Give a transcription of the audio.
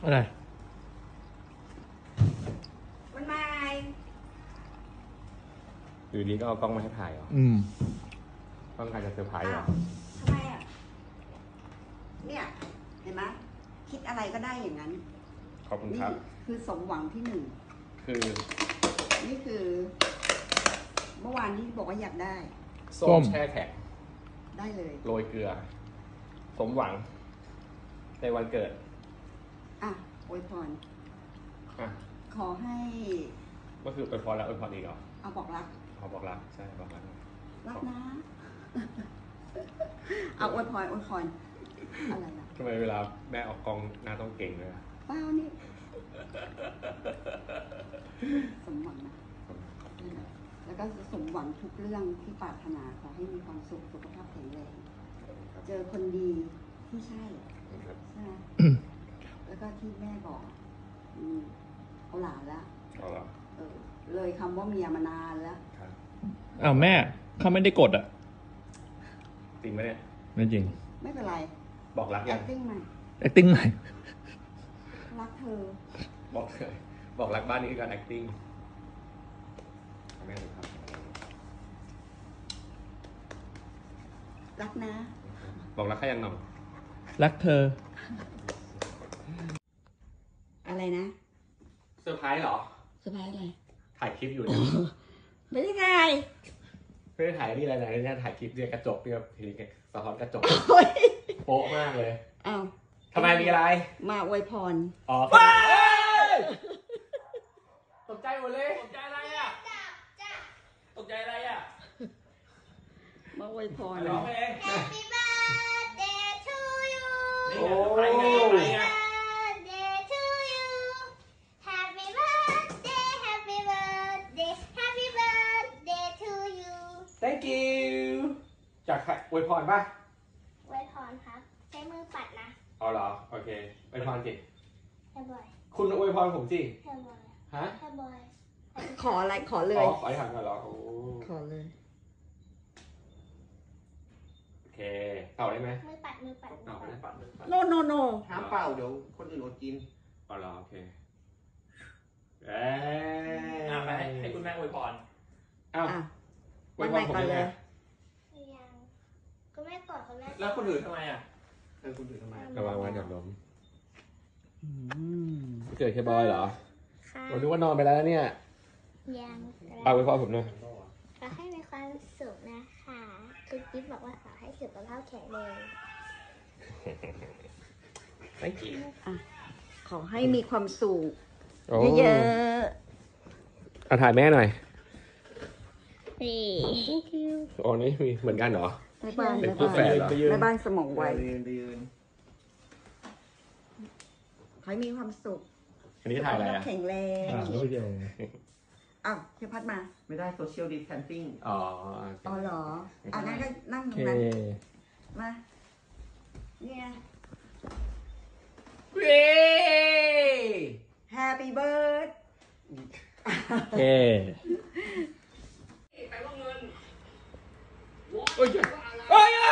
อะไรมันมาอยู่ดีก็เอากล้องมาให้ถ่ายเหรอต้องการจะเซอร์ไพรส์เหรอทำไมอ่ะเนี่ยเห็นไหมคิดอะไรก็ได้อย่างนั้นขอบคุณครับคือสมหวังที่หนึ่งนี่คือเมื่อวานที่บอกว่าอยากได้ส้มแช่แข็งได้เลยโรยเกลือสมหวังในวันเกิดอ่ะอวยพรขอให้ก็คืออวยพรแล้วอวยพรอีกเหรอเอาบอกรักบอกรักใช่บอกรักรักนะเอาอวยพรอะไรนะทำไมเวลาแม่ออกกองหน้าต้องเก่งเลยเปล่านี่สมหวังนะแล้วก็สมหวังทุกเรื่องที่ปรารถนาขอให้มีความสุขสุขภาพแข็งแรงเจอคนดีที่ใช่ใช่ไหมแล้วก็ที่แม่บอกเอาหลานแล้วเลยคำว่าเมียมานานแล้วอ้าวแม่เขาไม่ได้กดอ่ะจริงไหมเนี่ยไม่จริงไม่เป็นไรบอกรักยัง acting ใหม่ acting ใหม่รักเธอบอกรักบ้านนี้คือการ acting แม่เลยครับรักนะบอกรักใครยังหน่องรักเธออะไรนะเซอร์ไพรส์เหรอเซอร์ไพรส์อะไรถ่ายคลิปอยู่เนี่ยไม่ได้ถ่ายไม่ได้ถ่ายนี่อะไรเนี่ยถ่ายคลิปเนี่ยกระจกเนี่ยทีนี้สะท้อนกระจกโป๊ะมากเลยอ้าวทำไมมีอะไรมาอวยพรอ๋อตกใจหมดเลยตกใจอะไรอ่ะตกใจอะไรอ่ะมาอวยพรร้องเพลง Happy birthday to you โอ้ยbirthday to you Happy birthday Happy birthday Happy birthday to you Thank you จากใครอวยพรป่ะอวยพรครับใช้มือปัดนะอ๋อเหรอโอเคอวยพรสิให้บอยคุณอวยพรผมสิให้บอยฮะให้บอยขออะไรขอเลยขอให้ถามก่อนเหรอขอเลยโอเคเป่าได้ไหมมือปัดไม่ได้ปัดโนห้ามเป่าเดี๋ยวคนอื่นอดกินอ๋อเหรอโอเคไปให้คุณแม่อวยพรอ้าวอวยพรผมยังไงยังคุณแม่กอดคุณแม่แล้วคนอื่นทำไมอ่ะคนอื่นทำไมระวังวันหยับล้มเกิดแค่บอยเหรอผมนึกว่านอนไปแล้วเนี่ยยังเอาอวยพรผมหน่อยขอให้มีความสุขนะคะคุณกิ๊ฟบอกว่าขอให้สุขภาพแข็งแรง Thank you ขอให้มีความสุขเยอะๆถ่ายแม่หน่อยนี่ Thank you อ๋อนี่มีเหมือนกันเหรอในบ้านในบ้านสมองไวขอให้มีความสุขอันนี้ถ่ายอะไรอ่ะแข็งแรงอ้าวเฮียพัดมาไม่ได้ social distancing อ๋อเหรองั้นก็นั่งตรงนั้นมาเนี่ย Happy birthday ไปว่าเงินโอ้ย